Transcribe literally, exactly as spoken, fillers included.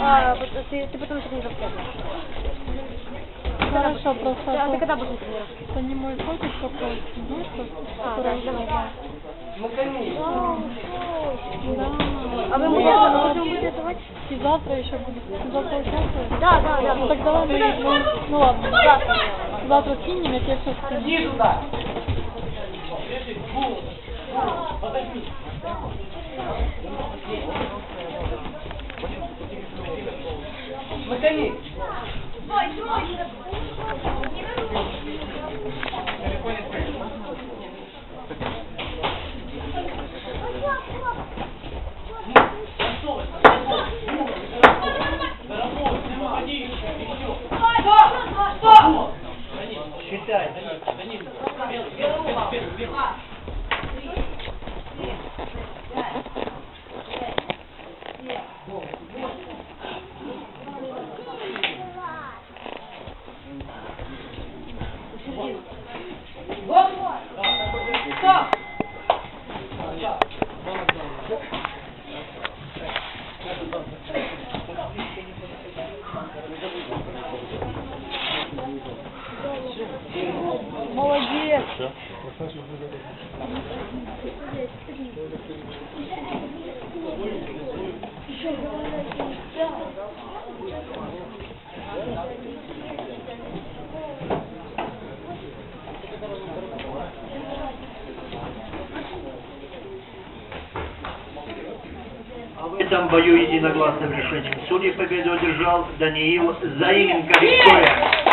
А, вот ты, ты потом тренировки отдашь. Хорошо, просто... А ты когда будешь тренировки? Это не мой фокус такой, знаешь, что... А, да, давай. Ну, конечно. Да. А вы будете, а вы будете рисовать? И завтра еще будет. Ты завтра участвуешь? Да, да, да. Ну так давай мы... Ну, ну ладно, завтра. Завтра скинем, я тебе все скину. Иди туда. Подожди. Наконец. Считай. Молодец. В этом бою единогласным решением судей победу одержал Даниил Заименко. Виктория.